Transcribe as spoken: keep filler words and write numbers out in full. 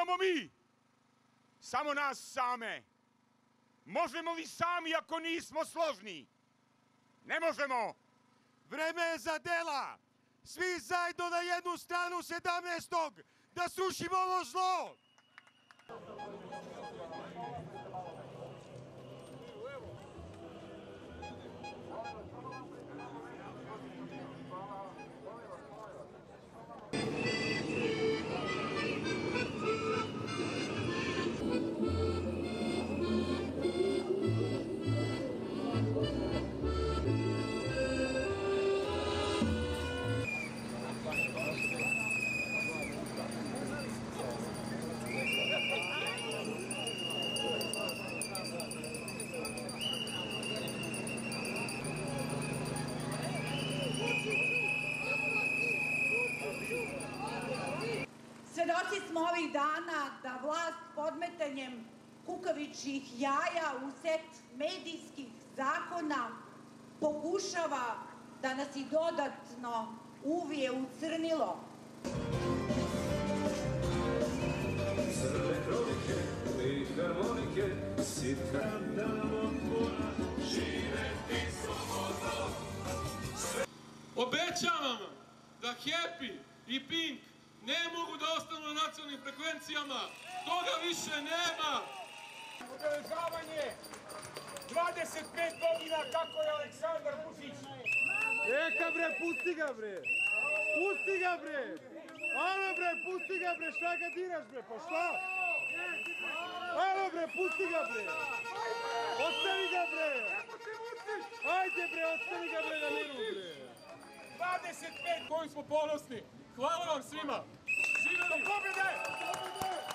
imamo mi? Samo nas same. Možemo li sami ako nismo složni? Ne možemo. Vreme je za dela. Svi zajedno na jednu stranu sedamnaestog da srušimo ovo zlo. Svedoci smo ovih dana da vlast podmetanjem kukavičjih jaja u set medijskih zakona pokušava da nas i dodatno uvije u crnilo. Crne kronike, li harmonike, sitka damo puna, živeti slobodno. Obećavam vam da Happy i Pink ne mogu da ostanu na nacionalnim frekvencijama. Toga više nema. Obeležavanje dvadeset pet godina kako je Aleksandar Vučić. Eka bre, pusti ga bre. Pusti ga bre. Alo bre, pusti ga bre, šta ga diraš bre, pa šta? Alo bre, pusti ga bre. Ostavi ga bre. Ajde bre, ostavi ga bre na miru bre. dvadeset pet Koji smo ponosni. Hvala vam svima. Živeli! pobjede!